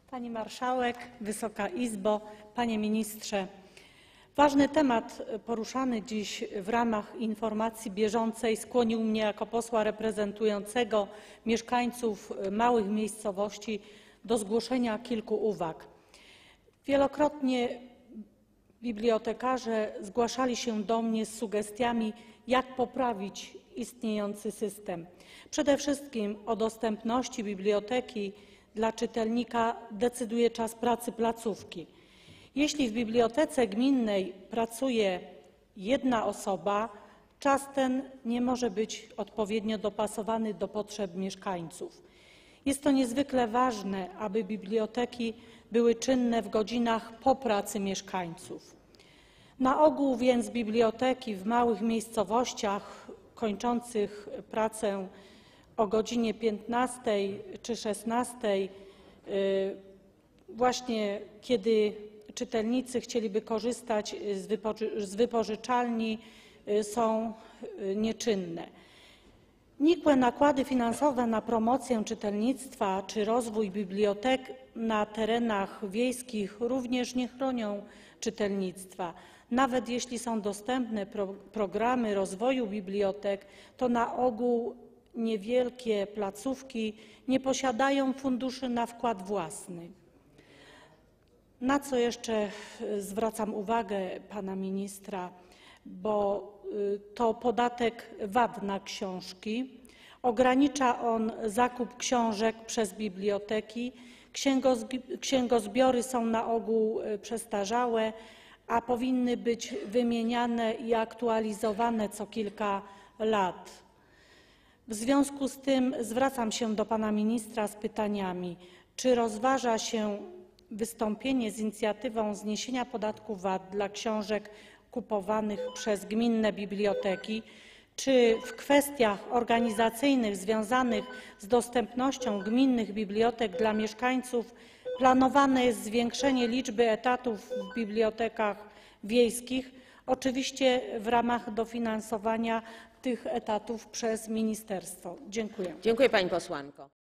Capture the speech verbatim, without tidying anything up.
Pani Marszałek, Wysoka Izbo, Panie Ministrze! Ważny temat poruszany dziś w ramach informacji bieżącej skłonił mnie jako posła reprezentującego mieszkańców małych miejscowości do zgłoszenia kilku uwag. Wielokrotnie bibliotekarze zgłaszali się do mnie z sugestiami, jak poprawić istniejący system. Przede wszystkim o dostępności biblioteki dla czytelnika decyduje czas pracy placówki. Jeśli w bibliotece gminnej pracuje jedna osoba, czas ten nie może być odpowiednio dopasowany do potrzeb mieszkańców. Jest to niezwykle ważne, aby biblioteki były czynne w godzinach po pracy mieszkańców. Na ogół więc biblioteki w małych miejscowościach kończących pracę o godzinie piętnastej czy szesnastej, właśnie kiedy czytelnicy chcieliby korzystać z wypożyczalni, są nieczynne. Nikłe nakłady finansowe na promocję czytelnictwa czy rozwój bibliotek na terenach wiejskich również nie chronią czytelnictwa. Nawet jeśli są dostępne pro, programy rozwoju bibliotek, to na ogół niewielkie placówki nie posiadają funduszy na wkład własny. Na co jeszcze zwracam uwagę pana ministra, bo to podatek V A T na książki. Ogranicza on zakup książek przez biblioteki. Księgozbiory są na ogół przestarzałe, a powinny być wymieniane i aktualizowane co kilka lat. W związku z tym zwracam się do pana ministra z pytaniami: czy rozważa się wystąpienie z inicjatywą zniesienia podatku V A T dla książek kupowanych przez gminne biblioteki? Czy w kwestiach organizacyjnych związanych z dostępnością gminnych bibliotek dla mieszkańców planowane jest zwiększenie liczby etatów w bibliotekach wiejskich, oczywiście w ramach dofinansowania tych etatów przez ministerstwo? Dziękuję. Dziękuję pani posłanko.